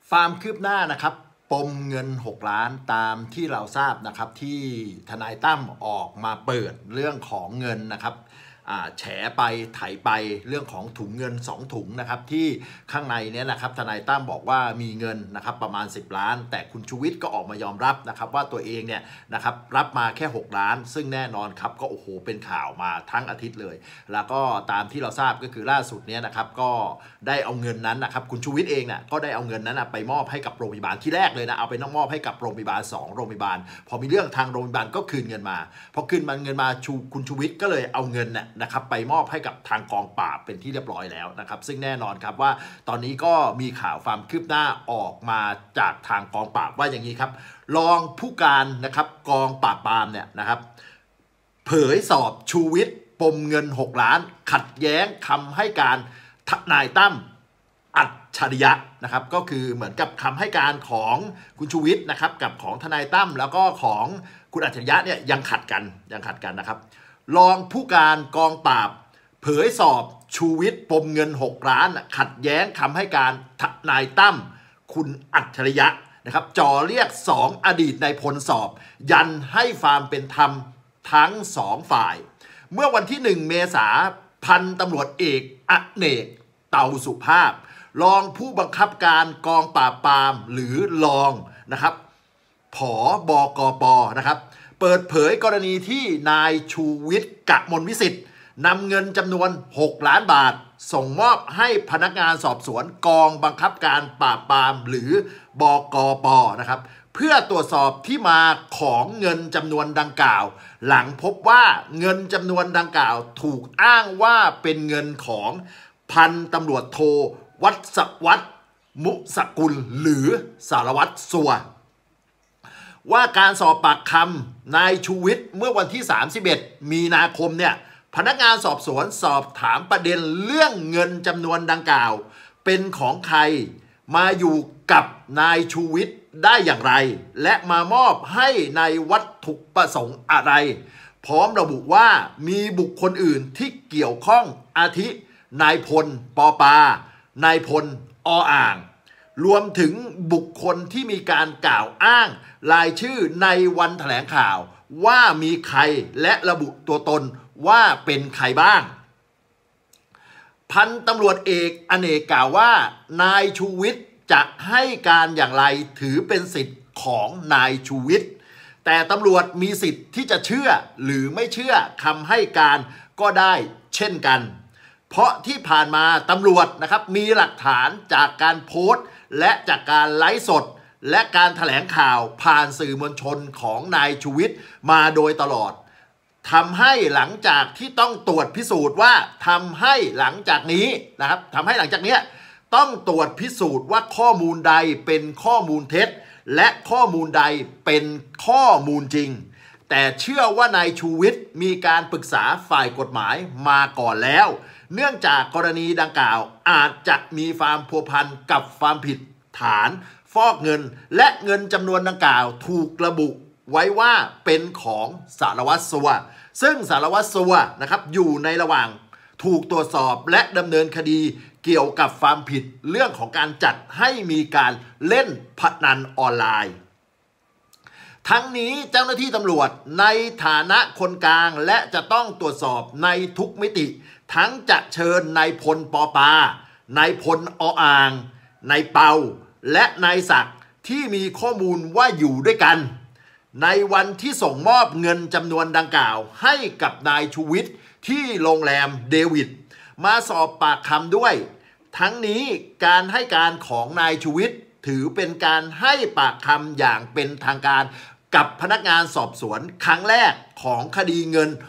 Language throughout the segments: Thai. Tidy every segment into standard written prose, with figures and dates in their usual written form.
ความคืบหน้านะครับปมเงิน6 ล้านตามที่เราทราบนะครับที่ทนายตั้มออกมาเปิดเรื่องของเงินนะครับแฉไปไถไปเรื่องของถุงเงิน2 ถุงนะครับที่ข้างในเนี้ยนะครับทนายตั้มบอกว่ามีเงินนะครับประมาณ10 ล้านแต่คุณชูวิทย์ก็ออกมายอมรับนะครับว่าตัวเองเนี่ยนะครับรับมาแค่6 ล้านซึ่งแน่นอนครับก็โอ้โหเป็นข่าวมาทั้งอาทิตย์เลยแล้วก็ตามที่เราทราบก็คือล่าสุดเนี้ยนะครับก็ได้เอาเงินนั้นนะครับคุณชูวิทย์เองเนี่ยก็ได้เอาเงินนั้นไปมอบให้กับโรงพยาบาลที่แรกเลยนะเอาไปมอบให้กับโรงพยาบาล2 โรงพยาบาลพอมีเรื่องทางโรงพยาบาลก็คืนเงินมาพอคืนเงินมาคุณชูวิทย์ก็เลยเอาเงินนะครับไปมอบให้กับทางกองปราบเป็นที่เรียบร้อยแล้วนะครับซึ่งแน่นอนครับว่าตอนนี้ก็มีข่าวความคืบหน้าออกมาจากทางกองปราบว่าอย่างนี้ครับรองผู้การนะครับกองปราบปรามเนี่ยนะครับเผยสอบชูวิทย์ปมเงิน6 ล้านขัดแย้งคำให้การทนายตั้มอัจฉริยะนะครับก็คือเหมือนกับคำให้การของคุณชูวิทย์นะครับกับของทนายตั้มแล้วก็ของคุณอัจฉริยะเนี่ยยังขัดกันนะครับรองผู้การกองปราบเผยสอบชูวิทย์ปมเงิน6 ล้านขัดแย้งคำให้การทนายตั้มคุณอัจฉริยะนะครับจ่อเรียก2 อดีตนายพลสอบยันให้ความเป็นธรรมทั้ง2 ฝ่ายเมื่อวันที่1 เมษายนพันตำรวจเอกอเนกเต่าสุภาพรองผู้บังคับการกองปราบปรามหรือรองนะครับผบกปนะครับเปิดเผยกรณีที่นายชูวิทย์กมลวิสิทธิ์นำเงินจำนวน6 ล้านบาทส่งมอบให้พนักงานสอบสวนกองบังคับการปราบปรามหรือบกปนะครับเพื่อตรวจสอบที่มาของเงินจำนวนดังกล่าวหลังพบว่าเงินจำนวนดังกล่าวถูกอ้างว่าเป็นเงินของพันตำรวจโทวัฒน์มุสกุลหรือสารวัตรสัวว่าการสอบปากคำนายชูวิทย์เมื่อวันที่31 มีนาคมเนี่ยพนักงานสอบสวนสอบถามประเด็นเรื่องเงินจำนวนดังกล่าวเป็นของใครมาอยู่กับนายชูวิทย์ได้อย่างไรและมามอบให้ในวัตถุประสงค์อะไรพร้อมระบุว่ามีบุคคลอื่นที่เกี่ยวข้องอาทินายพลปปานายพลออ่างรวมถึงบุคคลที่มีการกล่าวอ้างรายชื่อในวันแถลงข่าวว่ามีใครและระบุตัวตนว่าเป็นใครบ้างพันตำรวจเอกอเนกกล่าวว่านายชูวิทย์จะให้การอย่างไรถือเป็นสิทธิ์ของนายชูวิทย์แต่ตำรวจมีสิทธิ์ที่จะเชื่อหรือไม่เชื่อคำให้การก็ได้เช่นกันเพราะที่ผ่านมาตำรวจนะครับมีหลักฐานจากการโพสต์และจากการไลฟ์สดและการแถลงข่าวผ่านสื่อมวลชนของนายชูวิทย์มาโดยตลอดทำให้หลังจากที่ต้องตรวจพิสูจน์ว่าทำให้หลังจากนี้นะครับทำให้หลังจากนี้ต้องตรวจพิสูจน์ว่าข้อมูลใดเป็นข้อมูลเท็จและข้อมูลใดเป็นข้อมูลจริงแต่เชื่อว่านายชูวิทย์มีการปรึกษาฝ่ายกฎหมายมาก่อนแล้วเนื่องจากกรณีดังกล่าวอาจจะมีความพัวพันกับความผิดฐานฟอกเงินและเงินจำนวนดังกล่าวถูกระบุไว้ว่าเป็นของสารวัตรสัวซึ่งสารวัตรสัวนะครับอยู่ในระหว่างถูกตรวจสอบและดำเนินคดีเกี่ยวกับความผิดเรื่องของการจัดให้มีการเล่นพนันออนไลน์ทั้งนี้เจ้าหน้าที่ตำรวจในฐานะคนกลางและจะต้องตรวจสอบในทุกมิติทั้งจะเชิญนายพลปปานายพลออ่างนายเปาและนายศักดิ์ที่มีข้อมูลว่าอยู่ด้วยกันในวันที่ส่งมอบเงินจำนวนดังกล่าวให้กับนายชูวิทย์ที่โรงแรมเดวิดมาสอบปากคำด้วยทั้งนี้การให้การของนายชูวิทย์ถือเป็นการให้ปากคำอย่างเป็นทางการกับพนักงานสอบสวนครั้งแรกของคดีเงิน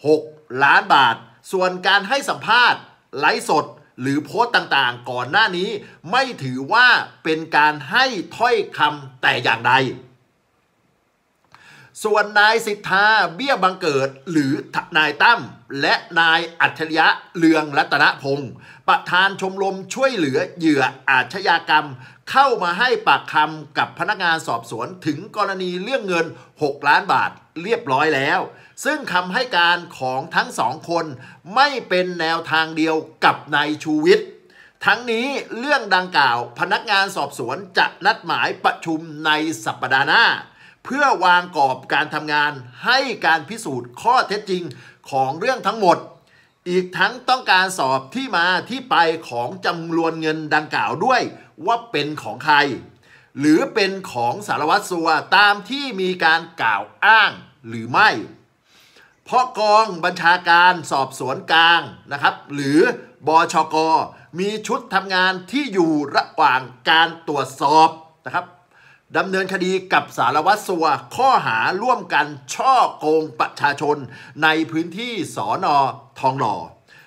6 ล้านบาทส่วนการให้สัมภาษณ์ไลฟ์สดหรือโพสต์ต่างๆก่อนหน้านี้ไม่ถือว่าเป็นการให้ถ้อยคำแต่อย่างใดส่วนนายสิทธาเบี้ยบังเกิดหรือนายตั้มและนายอัจฉริยะเรืองรัตนพงศ์ประธานชมรมช่วยเหลือเหยื่ออาชญากรรมเข้ามาให้ปากคำกับพนักงานสอบสวนถึงกรณีเรื่องเงิน6 ล้านบาทเรียบร้อยแล้วซึ่งคำให้การของทั้ง2 คนไม่เป็นแนวทางเดียวกับนายชูวิทย์ทั้งนี้เรื่องดังกล่าวพนักงานสอบสวนจะนัดหมายประชุมในสัปดาห์หน้าเพื่อวางกรอบการทำงานให้การพิสูจน์ข้อเท็จจริงของเรื่องทั้งหมดอีกทั้งต้องการสอบที่มาที่ไปของจำนวนเงินดังกล่าวด้วยว่าเป็นของใครหรือเป็นของสารวัตรสัวตามที่มีการกล่าวอ้างหรือไม่เพราะกองบัญชาการสอบสวนกลางนะครับหรือบชก.มีชุดทำงานที่อยู่ระหว่างการตรวจสอบนะครับดำเนินคดีกับสารวัตรสัวข้อหาร่วมกันช่อโกงประชาชนในพื้นที่สน.ทองหล่อ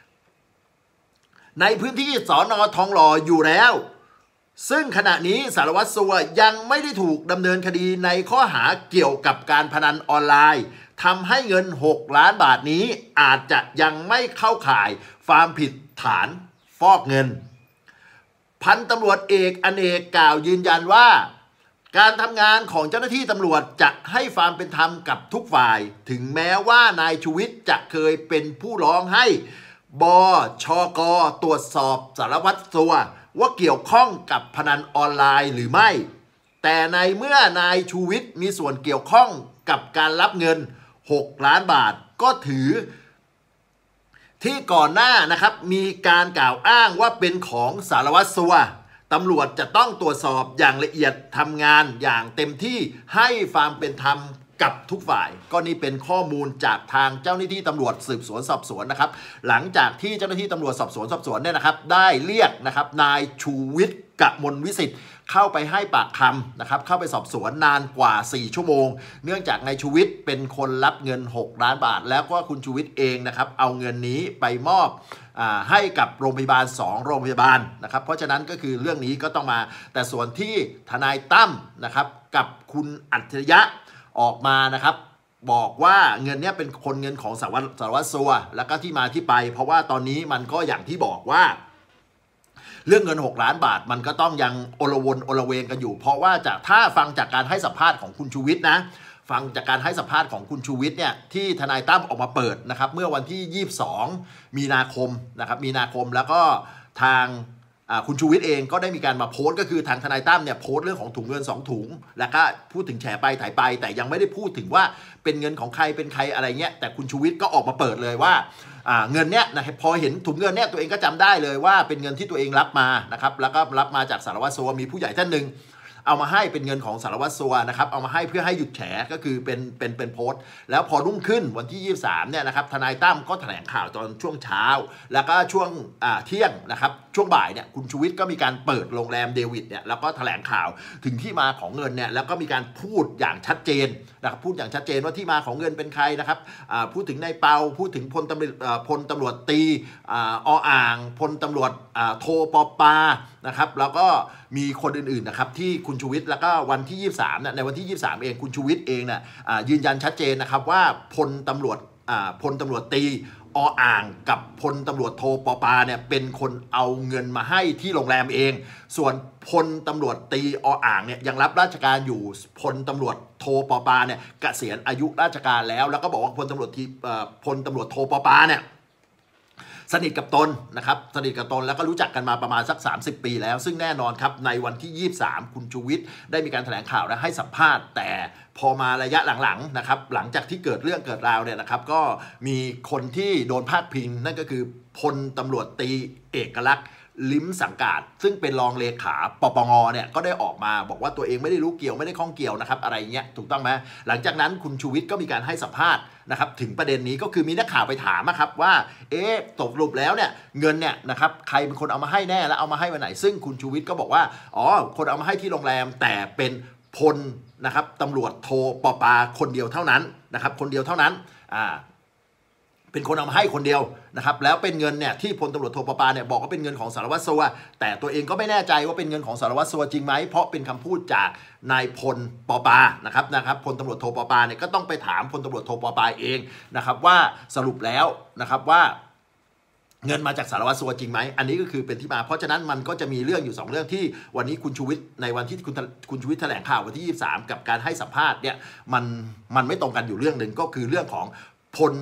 ในพื้นที่สน.ทองหล่ออยู่แล้วซึ่งขณะนี้สารวัตรสัวยังไม่ได้ถูกดำเนินคดีในข้อหาเกี่ยวกับการพนันออนไลน์ทำให้เงิน6 ล้านบาทนี้อาจจะยังไม่เข้าข่ายความผิดฐานฟอกเงินพันตำรวจเอกอเนกกล่าวยืนยันว่าการทำงานของเจ้าหน้าที่ตำรวจจะให้ความเป็นธรรมกับทุกฝ่ายถึงแม้ว่านายชูวิทย์จะเคยเป็นผู้ร้องให้บชก.ตรวจสอบสารวัตรสัวว่าเกี่ยวข้องกับพนันออนไลน์หรือไม่แต่ในเมื่อนายชูวิทย์มีส่วนเกี่ยวข้องกับการรับเงิน6 ล้านบาทก็ถือที่ก่อนหน้านะครับมีการกล่าวอ้างว่าเป็นของสารวัตรสัวตำรวจจะต้องตรวจสอบอย่างละเอียดทำงานอย่างเต็มที่ให้ความเป็นธรรมกับทุกฝ่ายก็นี่เป็นข้อมูลจากทางเจ้าหน้าที่ตำรวจสืบสวนสอบสวนนะครับหลังจากที่เจ้าหน้าที่ตำรวจสอบสวนเนี่ยนะครับได้เรียกนะครับนายชูวิทย์กมลวิสิทธิ์เข้าไปให้ปากคำนะครับเข้าไปสอบสวนนานกว่า4 ชั่วโมงเนื่องจากนายชูวิทย์เป็นคนรับเงิน6 ล้านบาทแล้วก็คุณชูวิทย์เองนะครับเอาเงินนี้ไปมอบให้กับโรงพยาบาล2 โรงพยาบาลนะครับเพราะฉะนั้นก็คือเรื่องนี้ก็ต้องมาแต่ส่วนที่ทนายตั้มนะครับกับคุณอัจฉริยะออกมานะครับบอกว่าเงินเนี้ยเป็นเงินของสารวัตรสัวแล้วก็ที่มาที่ไปเพราะว่าตอนนี้มันก็อย่างที่บอกว่าเรื่องเงิน6 ล้านบาทมันก็ต้องยังโอลวนโอลเวงกันอยู่เพราะว่าถ้าฟังจากการให้สัมภาษณ์ของคุณชูวิทย์นะฟังจากการให้สัมภาษณ์ของคุณชูวิทย์เนี่ยที่ทนายตั้มออกมาเปิดนะครับเมื่อวันที่22 มีนาคมนะครับแล้วก็ทางคุณชูวิทย์เองก็ได้มีการมาโพสต์ก็คือทางทนายตั้มเนี่ยโพสต์เรื่องของถุงเงิน2 ถุงแล้วก็พูดถึงแฉไปถ่ายไปแต่ยังไม่ได้พูดถึงว่าเป็นเงินของใครเป็นใครอะไรเงี้ยแต่คุณชูวิทย์ก็ออกมาเปิดเลยว่าเงินเนี้ยนะพอเห็นถุงเงินเนี้ยตัวเองก็จำได้เลยว่าเป็นเงินที่ตัวเองรับมานะครับแล้วก็รับมาจากสารวัตรสัวมีผู้ใหญ่ท่านหนึ่งเอามาให้เป็นเงินของสารวัตรสัวนะครับเอามาให้เพื่อให้หยุดแฉก็คือเป็นโพสต์แล้วพอรุ่งขึ้นวันที่23เนี่ยนะครับทนายตั้มก็แถลงข่าวตอนช่วงเช้าแล้วก็ช่วงเที่ยงนะครับช่วงบ่ายเนี่ยคุณชูวิทย์ก็มีการเปิดโรงแรมเดวิดเนี่ยแล้วก็แถลงข่าวถึงที่มาของเงินเนี่ยแล้วก็มีการพูดอย่างชัดเจนนะครับพูดอย่างชัดเจนว่าที่มาของเงินเป็นใครนะครับพูดถึงนายเปาพูดถึงพลตำรวจตีอ่างพลตำรวจโทปปานะครับแล้วก็มีคนอื่นๆนะครับที่คุณชูวิทย์แล้วก็วันที่23เนี่ยในวันที่23เองคุณชูวิทย์เองเนี่ยยืนยันชัดเจนนะครับว่าพลตำรวจตีอ่างกับพลตำรวจโทปปาเนี่ยเป็นคนเอาเงินมาให้ที่โรงแรมเองส่วนพลตำรวจตีอ่างเนี่ยยังรับราชการอยู่พลตำรวจโทปปาเนี่ยเกษียณอายุราชการแล้วก็บอกว่าพลตำรวจโทปปาเนี่ยสนิทกับตนนะครับสนิทกับตนแล้วก็รู้จักกันมาประมาณสัก30 ปีแล้วซึ่งแน่นอนครับในวันที่23คุณชูวิทย์ได้มีการแถลงข่าวและให้สัมภาษณ์แต่พอมาระยะหลังๆนะครับหลังจากที่เกิดเรื่องเกิดราวเนี่ยนะครับก็มีคนที่โดนพาดพิงนั่นก็คือพลตำรวจตีเอกลักษณ์ลิ้มสังกาดซึ่งเป็นรองเลขาปปงเนี่ยก็ได้ออกมาบอกว่าตัวเองไม่ได้รู้เกี่ยวไม่ได้ข้องเกี่ยวนะครับอะไรเงี้ยถูกต้องไหมหลังจากนั้นคุณชูวิทย์ก็มีการให้สัมภาษณ์นะครับถึงประเด็นนี้ก็คือมีนักข่าวไปถามนะครับว่าตกลุบแล้วเนี่ยเงินเนี่ยนะครับใครเป็นคนเอามาให้แน่แล้วเอามาให้วันไหนซึ่งคุณชูวิทย์ก็บอกว่าคนเอามาให้ที่โรงแรมแต่เป็นพลนะครับตำรวจโทปปาคนเดียวเท่านั้นนะครับคนเดียวเท่านั้นเป็นคนเอามาให้คนเดียวนะครับแล้วเป็นเงินเนี่ยที่พลตำรวจโทปปาเนี่ยบอกว่าเป็นเงินของสารวัตรสัวแต่ตัวเองก็ไม่แน่ใจว่าเป็นเงินของสารวัตรสัวจริงไหมเพราะเป็นคำพูดจากนายพลปปานะครับพลตำรวจโทปปาเนี่ยก็ต้องไปถามพลตำรวจโทปปาเองนะครับว่าสรุปแล้วนะครับว่าเงินมาจากสารวัตรสัวจริงไหมอันนี้ก็คือเป็นที่มาเพราะฉะนั้นมันก็จะมีเรื่องอยู่2เรื่องที่วันนี้คุณชูวิทย์ในวันที่คุณชูวิทย์แถลงข่าววันที่23กับการให้สัมภาษณ์เนี่ยมันไม่ตรงกันอยู่เรื่องหนึ่งก็คือเรื่องของพล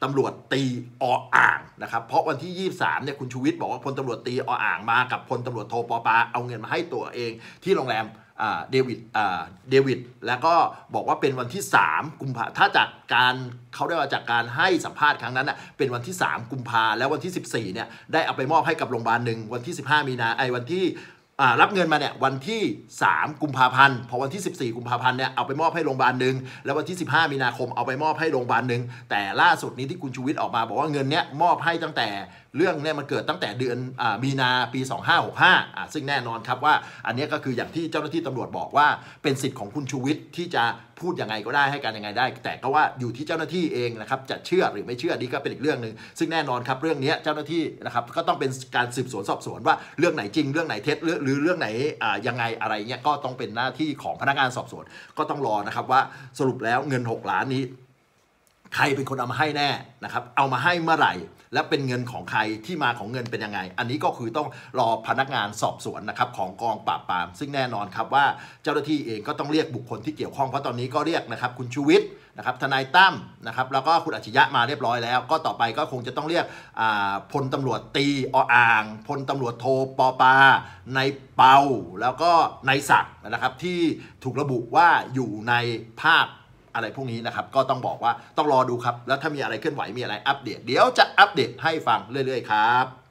ตำรวจตีอ่างนะครับเพราะวันที่23เนี่ยคุณชูวิทย์บอกว่าพลตำรวจตีอ่างมากับพลตำรวจโทปปาเอาเงินมาให้ตัวเองที่โรงแรมเดวิดแล้วก็บอกว่าเป็นวันที่3กุมภาถ้าจากการเขาได้มาจากการให้สัมภาษณ์ครั้งนั้นนะเป็นวันที่3กุมภาแล้ววันที่14เนี่ยได้เอาไปมอบให้กับโรงพยาบาลหนึ่งวันที่15มีนาวันที่รับเงินมาเนี่ยวันที่3กุมภาพันธ์พอวันที่14กุมภาพันธ์เนี่ยเอาไปมอบให้โรงพยาบาลหนึ่งแล้ววันที่15มีนาคมเอาไปมอบให้โรงพยาบาลหนึ่งแต่ล่าสุดนี้ที่คุณชูวิทย์ออกมาบอกว่าเงินเนี้ยมอบให้ตั้งแต่เรื่องเนี่ยมันเกิดตั้งแต่เดือนมีนาปี2565ซึ่งแน่นอนครับว่าอันนี้ก็คืออย่างที่เจ้าหน้าที่ตำรวจบอกว่าเป็นสิทธิ์ของคุณชูวิทย์ที่จะพูดยังไงก็ได้ให้การยังไงได้แต่ก็ว่าอยู่ที่เจ้าหน้าที่เองนะครับจะเชื่อหรือไม่เชื่อนี่ก็เป็นอีกเรื่องนึงซึ่งแน่นอนครับเรื่องนี้เจ้าหน้าที่นะครับก็ต้องเป็นการสืบสวนสอบสวนว่าเรื่องไหนจริงเรื่องไหนเท็จหรือเรื่องไหนยังไงอะไรเงี้ยก็ต้องเป็นหน้าที่ของพนักงานสอบสวนก็ต้องรอนะครับว่าสรุปแล้วเงิน6 ล้านนี้ใครเป็นคนเอามาให้แน่นะครับเอามาให้เมื่อไหร่และเป็นเงินของใครที่มาของเงินเป็นยังไงอันนี้ก็คือต้องรอพนักงานสอบสวนนะครับของกองปราบปรามซึ่งแน่นอนครับว่าเจ้าหน้าที่เองก็ต้องเรียกบุคคลที่เกี่ยวข้องเพราะตอนนี้ก็เรียกนะครับคุณชูวิทย์นะครับทนายตั้มนะครับแล้วก็คุณอัจฉริยะมาเรียบร้อยแล้วก็ต่อไปก็คงจะต้องเรียกพลตำรวจตีอ่างพลตำรวจโทปปานายเปาแล้วก็นายศักดิ์นะครับที่ถูกระบุว่าอยู่ในภาพอะไรพวกนี้นะครับก็ต้องบอกว่าต้องรอดูครับแล้วถ้ามีอะไรเคลื่อนไหวมีอะไรอัปเดตเดี๋ยวจะอัปเดตให้ฟังเรื่อยๆครับ